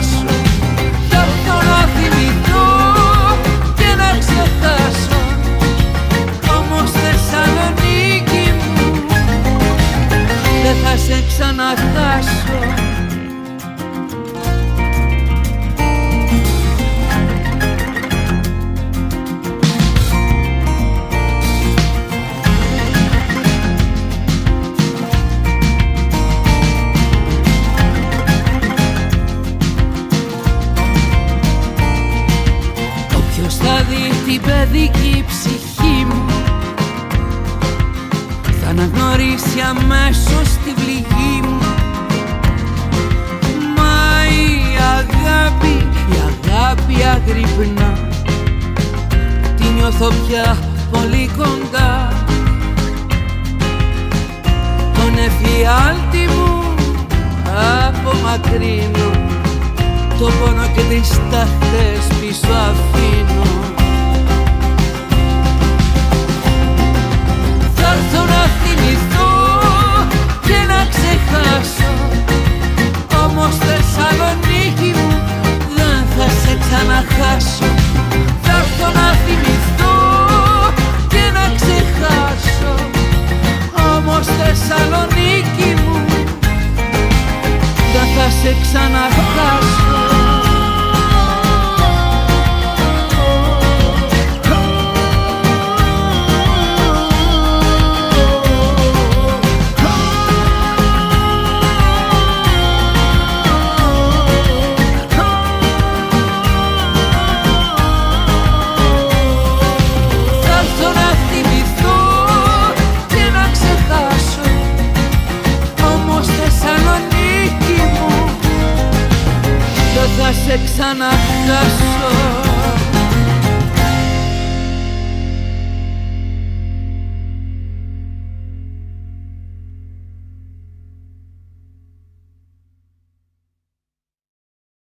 ξαναχάσω. Θα έρθω να θυμηθώ και να ξεχάσω. Όμως Θεσσαλονίκη μου δεν θα σε ξαναχάσω. Θα δει την παιδική ψυχή μου, θα αναγνωρίσει αμέσως τη πληγή μου. Μα η αγάπη αγρυπνά, τη νιώθω πια πολύ κοντά. Τον εφιάλτη μου απομακρύνω, το πόνο και τις τάχτες πίσω αφήνω. Θα έρθω να θυμηθώ και να ξεχάσω. Όμως Θεσσαλονίκη μου δεν θα σε ξαναχάσω. Θα έρθω να θυμηθώ και να ξεχάσω. Όμως Θεσσαλονίκη μου δεν θα σε ξαναχάσω. Θα σε ξαναχάσω.